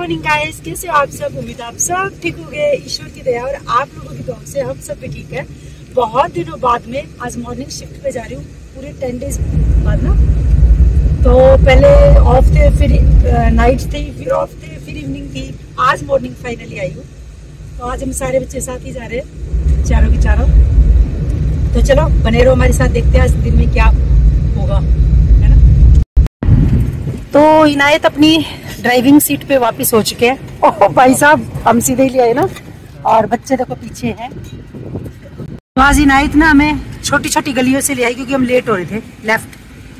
Morning guys, कैसे हो आप सब। उम्मीद आप सब ठीक हो गए, ईश्वर की दया और आप लोगों की दुआ से हम सब भी ठीक है। बहुत दिनों बाद में आज मॉर्निंग शिफ्ट पे जा रही हूँ, पूरे 10 डेज बाद ना। तो पहले ऑफ थे, फिर नाइट थी, फिर ऑफ थे, फिर इवनिंग थी। आज मॉर्निंग फाइनली आई हूँ। तो आज हम सारे बच्चे साथ ही जा रहे हैं, चारों के चारों। तो चलो बने रहो हमारे साथ, देखते हैं आज दिन में क्या होगा, है ना। तो इनायत अपनी ड्राइविंग सीट पे वापस हो चुके हैं। ओह भाई साहब, हम सीधे ही ले आए ना, और बच्चे देखो पीछे हैं। तो आज इनायत ना हमें छोटी छोटी गलियों से ले आई क्योंकि हम लेट हो रहे थे। लेफ्ट,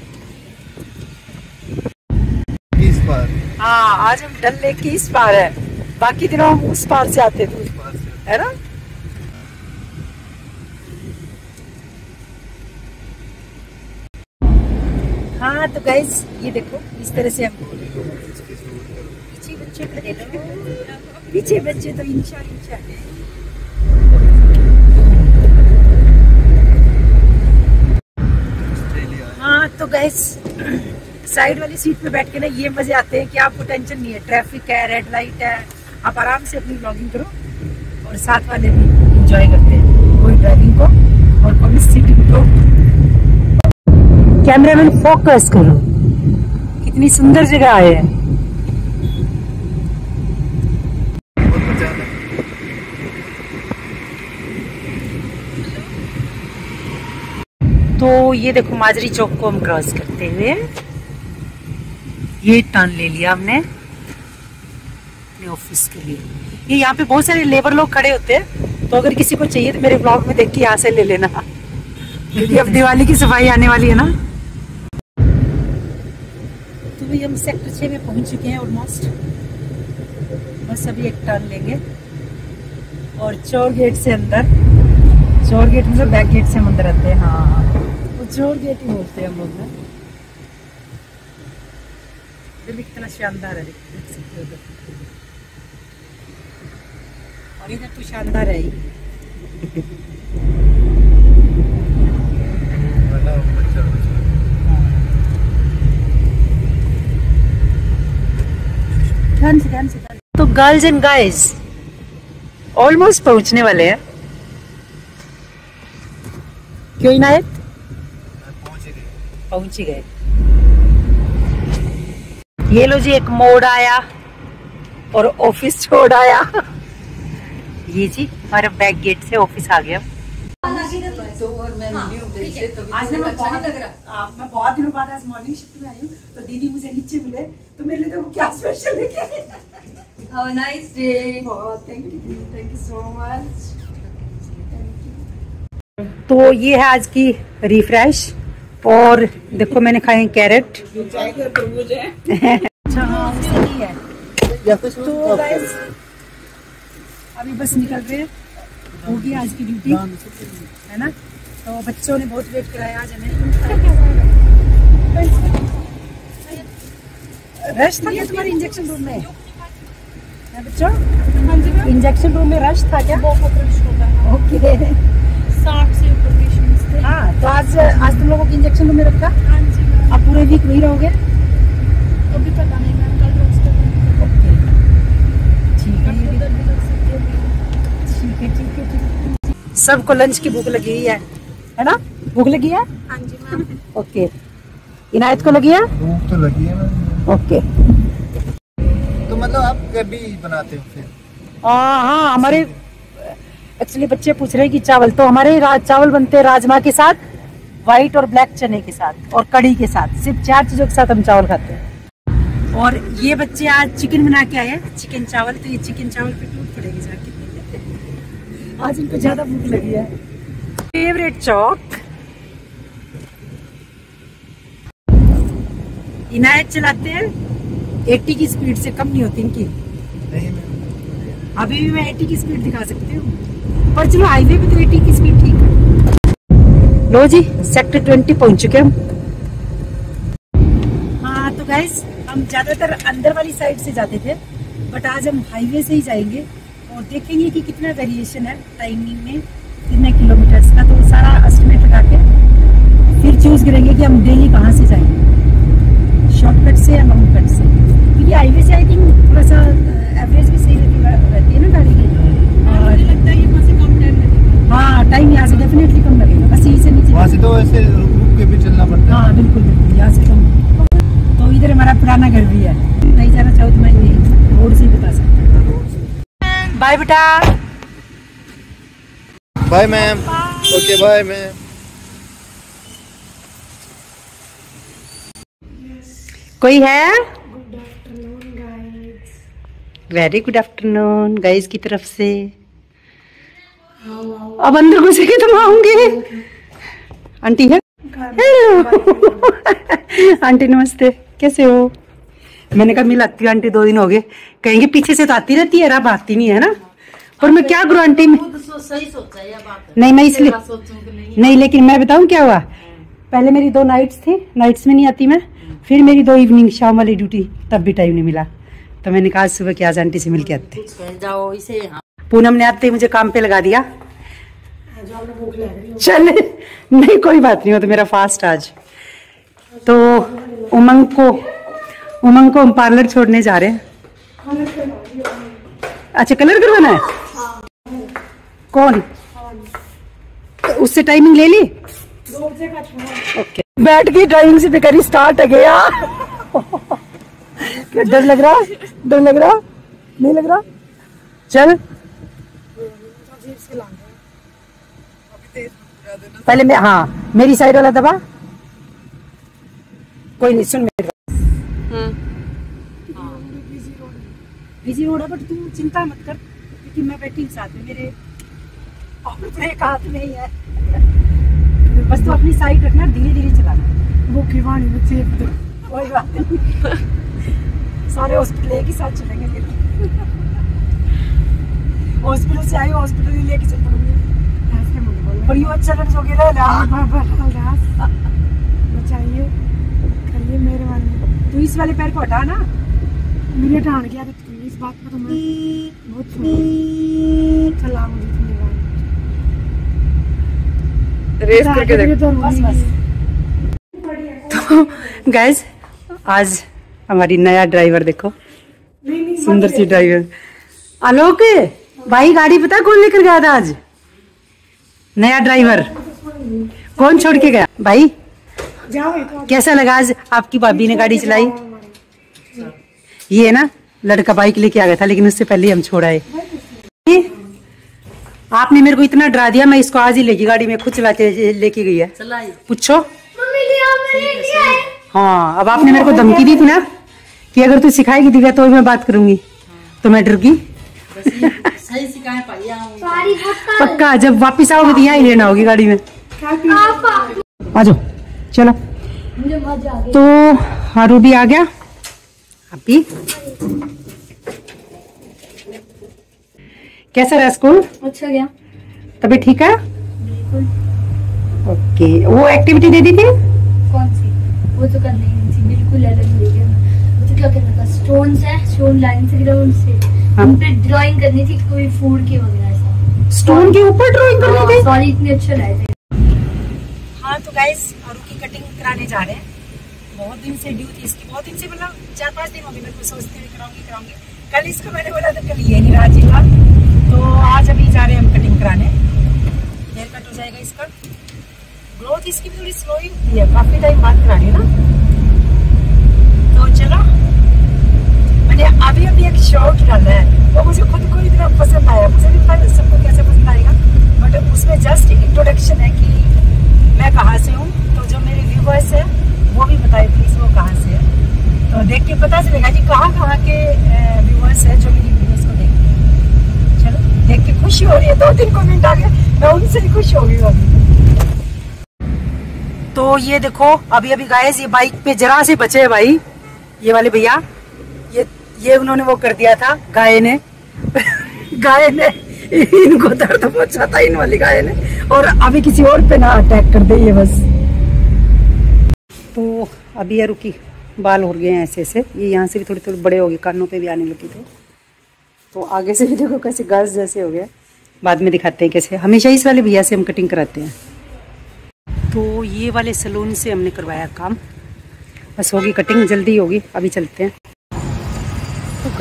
इस पार। हाँ आज हम डल लेक की इस पार है, बाकी दिनों हम उस पार से आते थे, है ना। हाँ तो गाइस ये देखो, इस तरह से हम पीछे बच्चे तो इंचा है। हाँ तो गाइस साइड वाली सीट पे बैठ के ना ये मजे आते हैं कि आपको टेंशन नहीं है, ट्रैफिक है, रेड लाइट है, आप आराम से अपनी व्लॉगिंग करो और साथ वाले भी एंजॉय करते हैं, कोई ड्राइविंग को और कोई सीटिंग को। कैमरामैन फोकस करो, कितनी सुंदर जगह आए हैं। तो ये देखो माजरी चौक को हम क्रॉस करते हुए ये टर्न ले लिया हमने अपने ऑफिस के लिए। ये यहाँ पे बहुत सारे लेबर लोग खड़े होते हैं, तो अगर किसी को चाहिए तो मेरे ब्लॉग में देख के यहाँ से ले लेना, क्योंकि अब दिवाली की सफाई आने वाली है ना। तो भाई हम सेक्टर 6 में पहुंच चुके हैं ऑलमोस्ट। बस अभी एक टर्न लेंगे और चोर गेट से अंदर, चोर गेट मतलब बैक गेट से हम अंदर आते हैं। हाँ वो चोर गेट ही बोलते हैं हम लोग ना। इधर कितना शानदार है, देख सकते हो उधर, और इधर तो शानदार है ही। ध्यान से। तो गर्ल्स एंड गाइज ऑलमोस्ट पहुंचने वाले हैं। क्यों इनायत? पहुंच ही गए। ये लो जी, एक मोड़ आया और ऑफिस छोड़ आया। ये जी हमारा बैक गेट से ऑफिस आ गया। आज मैं बहुत दिनों बाद आज मॉर्निंग शिफ्ट में आई हूँ, तो दीदी मुझे नीचे मिले, तो मेरे लिए तो क्या स्पेशल लेके आए। Have a nice day. Thank you so much. तो ये है आज की रिफ्रेश, और देखो मैंने खाए कैरेट। अच्छा हाँ सही है। तो गाइस अभी बस निकल रहे हैं, होगी आज की ड्यूटी, है ना। तो बच्चों ने बहुत वेट कराया आज हमें। रश था क्या तुम्हारे इंजेक्शन रूम में? बच्चों इंजेक्शन रूम में रश था क्या? बहुत रश होता है। ओके 60 से ऊपर पेशेंट्स थे। हाँ तो आज तुम लोगों को इंजेक्शन रूम में रखा। हाँ जी मैम। अब पूरे वीक वही रहोगे? अभी पता नहीं मैम, कल रोज तक। ओके ठीक है, उधर भी लग सकती है। ठीक है। सबको लंच की भूख लगी हुई है ना? भूख लगी है? हाँ जी मैम। ओके, इनायत को लगी है? भूख तो लगी है मैम। ओके। तो मतलब आप कभी बनाते हो फिर? हाँ हमारे एक्चुअली बच्चे पूछ रहे हैं कि चावल, तो हमारे चावल बनते हैं राजमा के साथ, व्हाइट और ब्लैक चने के साथ और कड़ी के साथ। सिर्फ 4 चीजों के साथ हम चावल खाते हैं। और ये बच्चे आज चिकन बना के आए हैं, चिकन चावल। तो ये चिकन चावल पे टूट पड़ेगी जाके, आज इनको ज्यादा भूख लगी है। फेवरेट चौक इनायत चलाते हैं, 80 की स्पीड से कम नहीं होती इनकी। नहीं मैम, अभी भी मैं 80 की स्पीड दिखा सकती हूँ, पर चलो हाईवे पे तो 80 की स्पीड ठीक है। लो जी सेक्टर 20 पहुंच चुके हम। हाँ तो गाइस हम ज्यादातर अंदर वाली साइड से जाते थे, बट आज हम हाईवे से ही जाएंगे और देखेंगे कि कितना वेरिएशन है टाइमिंग में, कितने किलोमीटर्स का। तो सारा एस्टिमेट लगा के फिर चूज करेंगे कि हम डेली कहाँ से जाएंगे, शॉर्टकट से या लॉन्ग कट से। ये हाईवे से आई थिंक थोड़ा सा एवरेज भी सही रहती है ना गाड़ी की। और लगता है यहाँ से कम टाइम लगेगा। हाँ, टाइम यहाँ से डेफिनेटली कम लगेगा, बस यहीं से नीचे वहाँ से तो ऐसे रुक रुक के भी चलना पड़ता है। हाँ बिल्कुल बिल्कुल, यहाँ से कम। तो इधर हमारा पुराना घर भी है, नहीं जाना चाहो तो मैं रोड से ही बता सकती हूँ। बाय बेटा। Bye ma'am. Okay bye ma'am. कोई है? वेरी गुड आफ्टरनून गाइस की तरफ से। अब अंदर घुसेंगे तो आऊंगे। आंटी है? हेलो आंटी नमस्ते, कैसे हो? मैंने कहा मिलाती हूँ आंटी, 2 दिन हो गए। कहेंगे पीछे से तो आती रहती है, अब आती नहीं है ना। और मैं क्या करूँ आंटी में? सही सोचा ये बात। नहीं मैं इसलिए नहीं, लेकिन मैं बताऊँ क्या हुआ। पहले मेरी 2 नाइट्स थी, नाइट्स में नहीं आती मैं। फिर मेरी 2 इवनिंग शाम वाली ड्यूटी, तब भी टाइम नहीं मिला। तो मैंने कहा सुबह की आज आंटी से मिल के आते जाओ इसे। पूनम ने आते ही मुझे काम पे लगा दिया। चले नहीं कोई बात नहीं, हो तो मेरा फास्ट आज। तो उमंग को हम पार्लर छोड़ने जा रहे हैं। अच्छा कलर करवाना है? कौन? तो उससे टाइमिंग ले ली? ओके बैठ गई, ड्राइविंग से बेकारी स्टार्ट हो गया। क्या डर लग रहा? डर लग रहा? नहीं लग रहा? चल पहले मैं, हाँ मेरी साइड वाला दबा। कोई नहीं, सुन मेरी बिजी रोड है, बट तू चिंता मत कर क्योंकि मैं बैठी साथ में, मेरे ब्रेक हाथ में ही है। बस तू अपनी साइड रखना, धीरे धीरे चलाना। वो खिवानी बच्चे कोई बात नहीं। सारे हॉस्पिटल एक ही साथ चलेंगे। हॉस्पिटल से आई, हॉस्पिटल ही लेके चल पड़ूंगी। और यू अच्छा लग जो गिरा बचाइए, करिए मेहरबानी। तू इस वाले पैर को हटा ना, मेरे ठान गया इस बात पर तो मैं बहुत चला मुझे रेस करके देखो। बस बस। तो गाइस आज हमारी नया ड्राइवर देखो, सुंदर सी ड्राइवर। आलोक भाई गाड़ी पता कौन लेकर गया था आज? नया ड्राइवर। कौन छोड़ के गया भाई? कैसा लगा आज आपकी भाभी ने गाड़ी चलाई? ये है ना लड़का बाइक लेके आ गया था, लेकिन उससे पहले हम छोड़ आए। आपने मेरे को इतना डरा दिया, मैं इसको आज ही लेके गाड़ी में खुद चला के लेके गई है। पूछो। हाँ अब आपने मेरे को धमकी दी थी ना कि अगर तू सिखाएगी दिव्या तो मैं बात करूंगी, तो मैं डर गई। सही सिखाए पक्का जब वापिस आओगे तो यहाँ ही लेना होगी गाड़ी में। आ जाओ चलो। तो हारू भी आ गया। अभी कैसा रहा स्कूल? अच्छा गया। तभी ठीक है? बिल्कुल। ओके वो एक्टिविटी दे दी थी? कौन सी? वो तो करनी नहीं थी, बिल्कुल अलग लेके। वो तो क्या करना था, स्टोन्स है, स्टोन लाइन से ग्राउंड से उन पे ड्राइंग करनी थी, कोई फूड की वगैरह ऐसा। स्टोन के ऊपर ड्राइंग करनी थी? सॉरी इतने अच्छे लाए थे। हाँ तो गाइस आरू की कटिंग कराने जा रहे हैं। बहुत दिन से ड्यू थी इसकी, बहुत दिन से मतलब 4-5 दिन हो गए मेरे को सोचते हुए कराऊंगी। कल इसको मैंने बोला था, कल ये नहीं रहा जिला, तो आज अभी जा रहे हैं हम कटिंग कराने। हेयर कट हो जाएगा इसका। ग्रोथ इसकी भी थोड़ी स्लो ही होती है, काफी टाइम बाद करानी है ना। तो चलो मैंने अभी एक शॉर्ट डाला है, वो मुझे खुद को इतना पसंद आया, मुझे नहीं पता सबको कैसे पसंद आएगा, बट उसमें जस्ट इंट्रोडक्शन है कि मैं कहाँ से हूँ। तो जो मेरे व्यूवर्स है वो भी बताए प्लीज वो कहाँ से है, तो देख के पता चलेगा जी कहाँ के व्यूवर्स है जो मेरी वीडियोस को देखते हैं। चलो देख के खुशी हो रही है, 2-3 कमेंट आ गए, मैं उनसे ही खुश हो गई अभी। तो ये देखो अभी गाइस ये बाइक पे जरा से बचे हैं भाई, ये वाले भैया, ये उन्होंने वो कर दिया था गाय ने गाय ने इनको दर्द पहुंचा था, इन वाली गाय ने, और अभी किसी और पे ना अटैक कर दे ये बस। तो अभी यार रुकी बाल हो गए हैं ऐसे, ये यहाँ से भी थोड़े थोड़े बड़े हो गए, कानों पे भी आने लगे थे। तो आगे से भी देखो कैसे गर्ल्स जैसे हो गए, बाद में दिखाते हैं कैसे। हमेशा इस वाले भैया से हम कटिंग कराते हैं। तो ये वाले सैलून से हमने करवाया काम, बस होगी कटिंग, जल्दी होगी, अभी चलते हैं।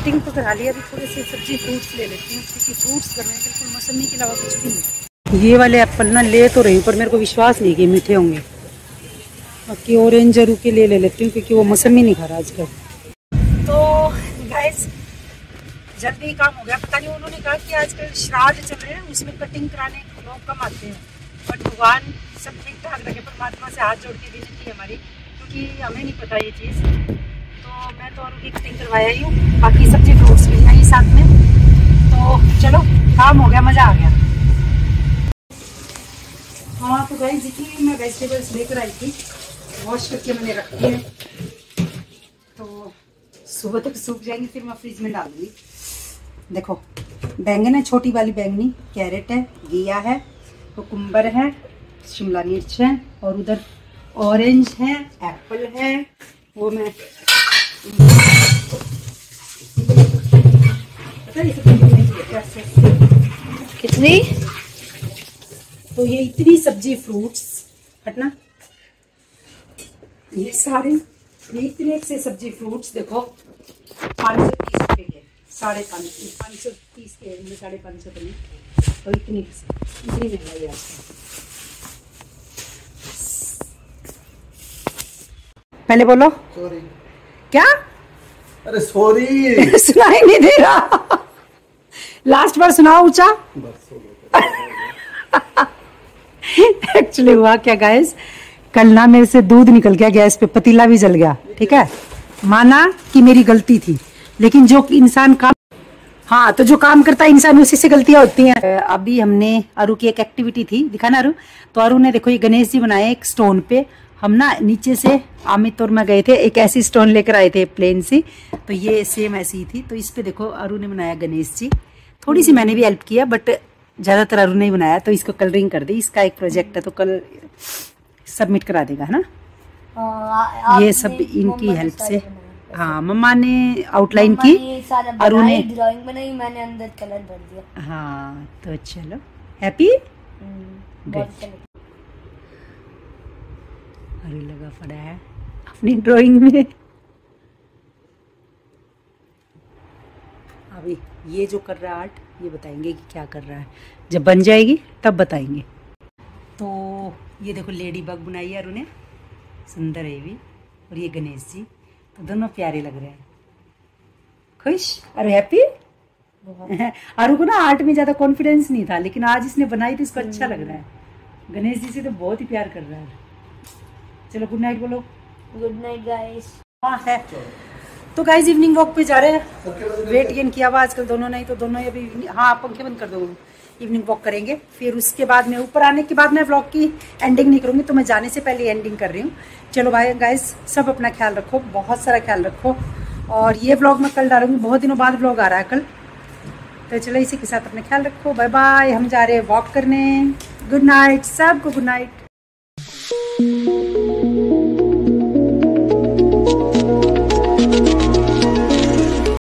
कटिंग तो करा लिया, अभी थोड़े से सब्जी फ्रूट्स ले लेती हूँ क्योंकि फ्रूट्स घर में बिल्कुल मौसमी के अलावा कुछ भी नहीं। ये वाले एप्पल ना ले तो रही हूँ पर मेरे को विश्वास नहीं कि मीठे होंगे। बाकी ऑरेंज और के ले लेती हूँ क्योंकि वो मौसमी नहीं खा रहा आजकल। तो गाइस जल्दी काम हो गया। पता नहीं उन्होंने कहा कि आजकल श्राद्ध चल रहे हैं उसमें कटिंग कराने लोग कम आते हैं, बट भगवान सब ठीक ठाक रखे। परमात्मा से हाथ जोड़ के विनती है हमारी, क्योंकि हमें नहीं पता ये चीज़। तो मैं तो और की कटिंग करवाया ही हूँ, बाकी सब्जी फ्रूट्स भी हैं साथ में। तो चलो काम हो गया, मज़ा आ गया। हाँ तो गाइस जितनी भी मैं वेजिटेबल्स लेकर आई थी वॉश करके मैंने रखी है, तो सुबह तक सूख जाएंगी, फिर मैं फ्रिज में डाल दूँगी। देखो बैंगन है, छोटी वाली बैंगनी, कैरेट है, घिया है, कुकुम्बर है, शिमला मिर्च है, और उधर ऑरेंज है, एप्पल है। वो मैं कितनी, तो ये इतनी सब्जी फ्रूट्स हटना, ये सारे ये इतने से सब्जी फ्रूट्स देखो 530 रुपए के, 530 के, 550 के, तो इतनी महंगाई आजकल। पहले बोलो सॉरी। क्या? अरे सॉरी। सुनाई नहीं दे रहा, लास्ट बार सुनाओ ऊंचा। एक्चुअली हुआ क्या गाइस, कल ना मेरे से दूध निकल गया गैस पे, पतीला भी जल गया। ठीक है, माना कि मेरी गलती थी, लेकिन जो इंसान काम, हाँ तो जो काम करता है इंसान उसी से गलतियां होती हैं। अभी हमने अरु की एक एक्टिविटी थी, दिखाना अरु। तो अरु ने देखो ये गणेश जी बनाए एक स्टोन पे। हम ना नीचे से अमित और मैं गए थे, एक ऐसी स्टोन लेकर आए थे प्लेन सी, तो ये सेम ऐसी ही थी। तो इस पे देखो अरु ने बनाया गणेश जी, थोड़ी सी मैंने भी हेल्प किया, बट ज्यादातर अरु ने बनाया। तो इसको कलरिंग कर दी, इसका एक प्रोजेक्ट है तो कल सबमिट करा देगा, है ना। ये सब इनकी हेल्प से, हाँ मम्मा ने आउटलाइन की, अरु ने ड्राइंग बनाई, मैंने अंदर कलर भर दिया। हाँ तो चलो हैप्पी अरु लगा पड़ा है अपनी ड्राइंग में। अभी ये जो कर रहा है आर्ट, ये बताएंगे कि क्या कर रहा है, जब बन जाएगी तब बताएंगे। तो ये देखो लेडी बग बनाई है अरु ने, सुंदर है भी, और ये गणेश जी, तो दोनों प्यारे लग रहे हैं। खुश अरु, हैप्पी। अरु को ना आर्ट में ज्यादा कॉन्फिडेंस नहीं था, लेकिन आज इसने बनाई तो इसको अच्छा लग रहा है। गणेश जी से तो बहुत ही प्यार कर रहा है। चलो गुड नाइट बोलो। Good night guys. हाँ है, तो गाइस इवनिंग वॉक पे जा रहे हैं। वेट गेन किया हुआ आजकल दोनों, नहीं तो दोनों अभी, हाँ पंखे बंद कर दो, इवनिंग वॉक करेंगे। फिर उसके बाद में ऊपर आने के बाद मैं व्लॉग की एंडिंग नहीं करूँगी, तो मैं जाने से पहले एंडिंग कर रही हूँ। चलो भाई गाइस, सब अपना ख्याल रखो, बहुत सारा ख्याल रखो। और ये व्लॉग मैं कल डालूंगी, बहुत दिनों बाद व्लॉग आ रहा है कल। तो चलो इसी के साथ अपना ख्याल रखो, बाय बाय। हम जा रहे हैं वॉक करने। गुड नाइट सबको, गुड नाइट।